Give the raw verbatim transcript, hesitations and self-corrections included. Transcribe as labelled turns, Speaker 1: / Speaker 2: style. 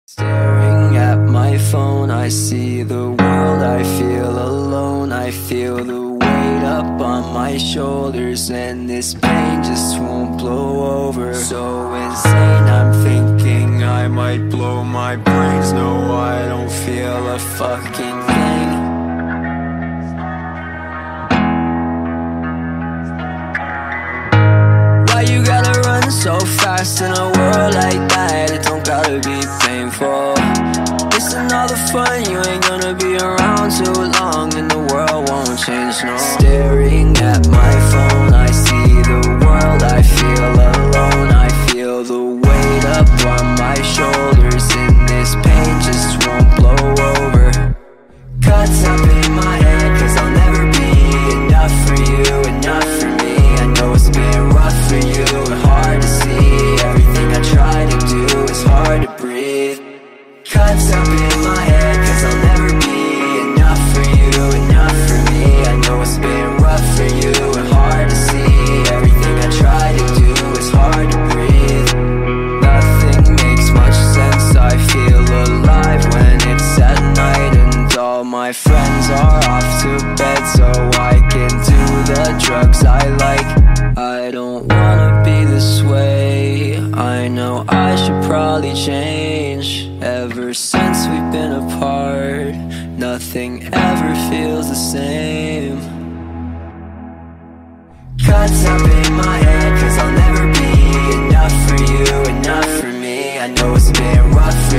Speaker 1: Staring at my phone, I see the world, I feel alone. I feel the weight up on my shoulders, and this pain just won't blow over. So insane, I'm thinking I might blow my brains. No, I don't feel a fucking thing. Why you gotta run so fast in a world like that? It don't gotta be painful. Missing all the fun, you ain't gonna be around too long, and the world won't change, no. Staring at my phone, I see the world, I feel alone. I feel the weight up on my shoulders, and this pain just won't blow over. Cuts up in my head, cause I'll never be enough for you, enough for me. I know it's been rough for you, and hard to see. Everything I try to do is hard to breathe. Cuts up in my head, cause I'll never be enough for you, enough for me. I know it's been rough for you, and hard to see. Everything I try to do is hard to breathe. Nothing makes much sense, I feel alive when it's at night, and all my friends are off to bed, so I can do the drugs I like. I don't wanna be this way, I know I should probably change. Ever since we've been apart, nothing ever feels the same. Cuts up in my head, cause I'll never be enough for you, enough for me. I know it's been rough